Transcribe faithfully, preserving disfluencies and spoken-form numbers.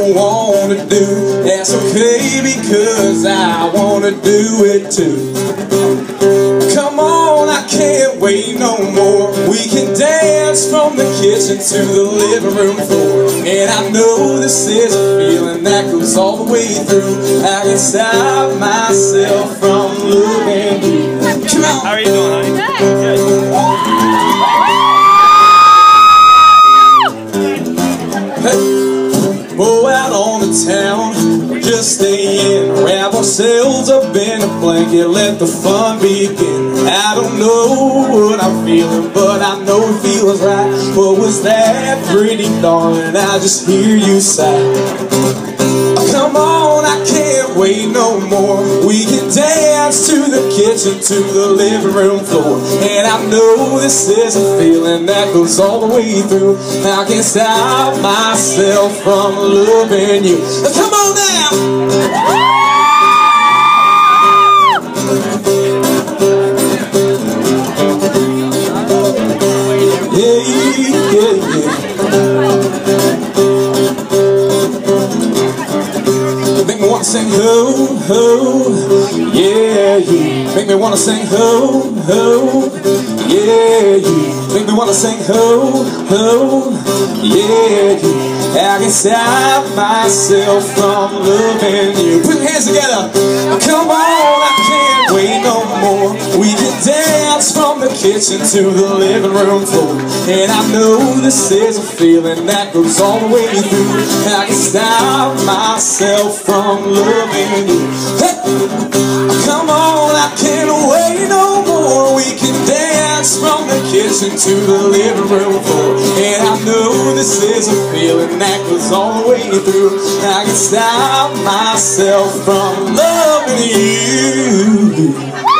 don't wanna do, that's okay because I wanna do it too. Come on, I can't wait no more. We can dance from the kitchen to the living room floor. And I know this is a feeling that goes all the way through. I can't stop myself from loving you. Come on. How are you doing, honey? Good. Hey, go out on the town, or just stay in, wrap ourselves up in a blanket, let the fun begin. I don't know what I'm feeling, but I know it feels right. What was that, pretty darling? I just hear you sigh. Come on, I can't wait no more. We can dance to the kitchen, to the living room floor. And I know this is a feeling that goes all the way through. I can't stop myself from loving you. Come on now! Yeah, yeah, yeah. Make me wanna sing ho, ho, yeah, yeah. Make me wanna sing ho, ho, yeah, yeah. Make me wanna sing ho, ho, yeah, yeah. I can't stop myself from loving you. Put your hands together. Come on, I can't wait no more. We can dance from the kitchen to the living room floor. And I know this is a feeling that goes all the way through. I can't stop myself from loving you. Hey! Come on, I can't wait no more. We can dance from the kitchen to the living room floor. And I know this is a feeling that goes all the way through. I can't stop myself from loving you.